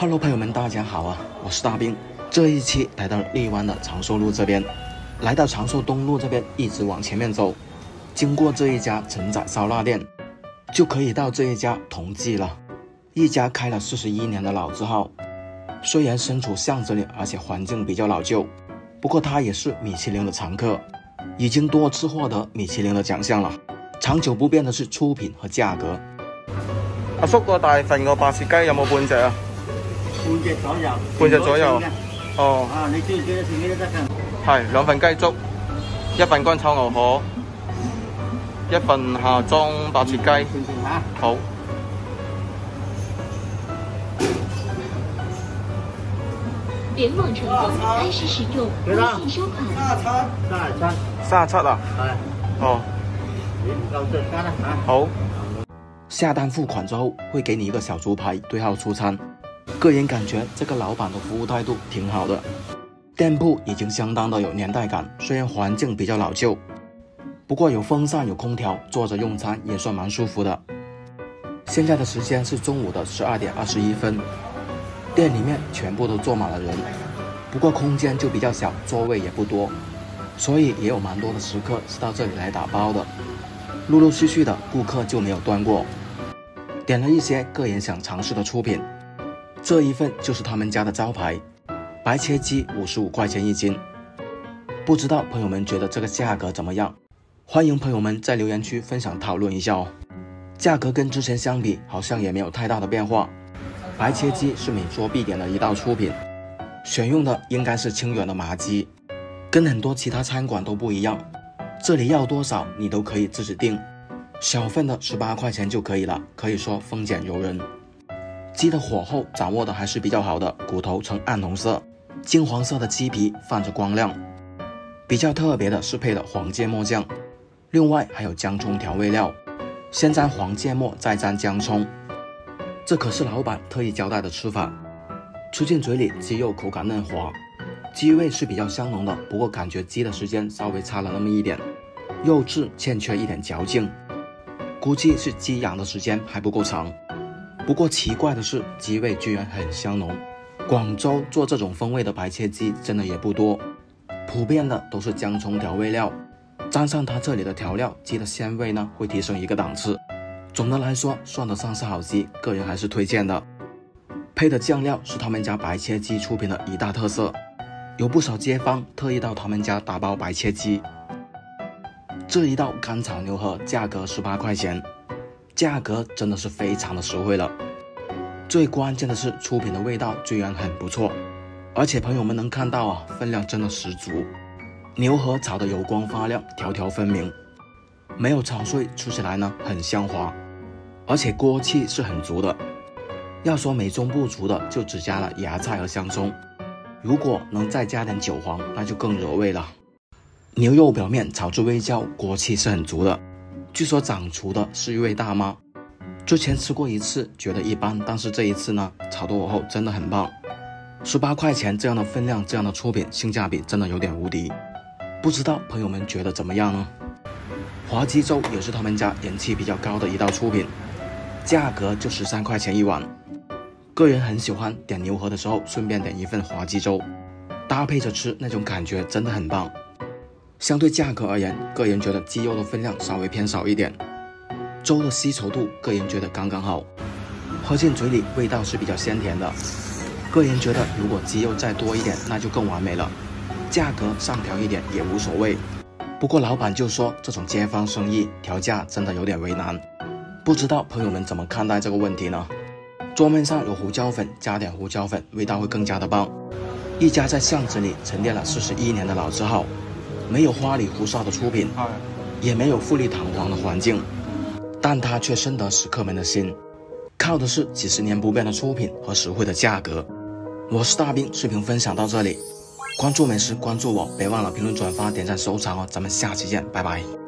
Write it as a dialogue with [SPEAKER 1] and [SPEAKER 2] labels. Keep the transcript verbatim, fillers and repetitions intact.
[SPEAKER 1] Hello， 朋友们，大家好啊，我是大兵。这一期来到荔湾的长寿路这边，来到长寿东路这边，一直往前面走，经过这一家承载烧腊店，就可以到这一家同记了。一家开了四十一年的老字号，虽然身处巷子里，而且环境比较老旧，不过它也是米其林的常客，已經多次獲得米其林的獎項了。長久不變的是出品和價格。
[SPEAKER 2] 阿叔，個大份個白切雞有冇半隻啊？
[SPEAKER 3] 半隻左右，
[SPEAKER 2] 半隻左右。哦。
[SPEAKER 3] 啊，你中意幾多錢幾都得㗎。
[SPEAKER 2] 係兩份雞粥，一份乾炒牛河，一份下裝白切雞。
[SPEAKER 3] 嘗嘗下。
[SPEAKER 2] 好。
[SPEAKER 4] 聯網成功，開始使用微信收款。
[SPEAKER 3] 三十七，三十七。
[SPEAKER 2] 三十七啊？
[SPEAKER 3] 係。
[SPEAKER 2] 哦。
[SPEAKER 3] 你唔夠再加啦嚇。
[SPEAKER 2] 好。
[SPEAKER 1] 下單付款之後，會給你一個小豬排對號出餐。個人感覺這個老闆的服務態度挺好的。店鋪已經相當的有年代感，雖然環境比較老舊，不過有風扇有空調，坐着用餐也算蠻舒服的。現在的時間是中午的十二點二十一分，店裡面全部都坐滿了人，不過空間就比較小，座位也不多，所以也有蠻多的食客是到這裡來打包的。陸陸續續的顧客就沒有斷過。點了一些個人想嘗試的出品，這一份就是他們家的招牌，白切雞五十五塊錢一斤。不知道朋友們覺得這個價格怎麼樣？歡迎朋友們在留言區分享討論一下哦。價格跟之前相比，好像也沒有太大的變化。白切雞是每桌必點的一道出品，選用的應該是清遠的麻雞，跟很多其他餐館都不一樣。這裡要多少你都可以自己訂。小份的十八塊錢就可以了，可以說豐儉由人。雞的火候掌握的還是比較好的，骨頭呈暗紅色，金黃色的雞皮泛着光亮。比較特別的是配了黃芥末醬，另外還有薑蔥調味料，先沾黃芥末再沾薑蔥。這可是老闆特意交代的吃法。吃進嘴裡，雞肉口感嫩滑，雞味是比較香濃的，不過感覺雞的時間稍微差了那麼一點，肉質欠缺一點嚼勁。估計是雞養的時間還不夠長，不過奇怪的是雞味居然很香濃。廣州做這種風味的白切雞真的也不多，普遍的都是薑蔥調味料，沾上它這裡的調料，雞的鮮味呢會提升一個檔次。總的來說算得上是好雞，個人還是推薦的。配的醬料是他們家白切雞出品的一大特色，有不少街坊特意到他們家打包白切雞。這一道乾炒牛河價格十八塊錢，價格真的是非常的實惠了。最關鍵的是出品的味道居然很不錯，而且朋友們能看到啊，分量真的十足。牛河炒得油光發亮，條條分明，沒有炒碎，吃起來呢很香滑，而且鍋氣是很足的。要說美中不足的，就只加了芽菜和香蔥，如果能再加點韭黃，那就更惹味了。牛肉表面炒至微焦，鍋氣是很足的。據說掌廚的是一位大媽，之前吃過一次，覺得一般，但是這一次呢，炒到我後真的很棒。十八塊錢這樣的分量，這樣的出品，性價比真的有點無敵。不知道朋友們覺得怎麼樣呢？滑雞粥也是他們家人氣比較高的一道出品，價格就十三塊錢一碗。個人很喜歡點牛河的時候，順便點一份滑雞粥，搭配着吃，那種感覺真的很棒。相對價格而言，個人覺得雞肉的分量稍微偏少一點，粥的稀稠度個人覺得剛剛好，喝進嘴裡味道是比較鮮甜的。個人覺得如果雞肉再多一點，那就更完美了。價格上調一點也無所謂，不過老闆就說這種街坊生意調價真的有點為難。不知道朋友們怎麼看待這個問題呢？桌面上有胡椒粉，加點胡椒粉，味道會更加的棒。一家在巷子裡沉澱了四十一年的老字號，沒有花裡胡哨的出品，也沒有富麗堂皇的環境，但它卻深得食客們的心，靠的是幾十年不變的出品和實惠的價格。我是大兵，視頻分享到這裡，關注美食，關注我，別忘了評論、轉發、點讚、收藏哦，咱們下期見，拜拜。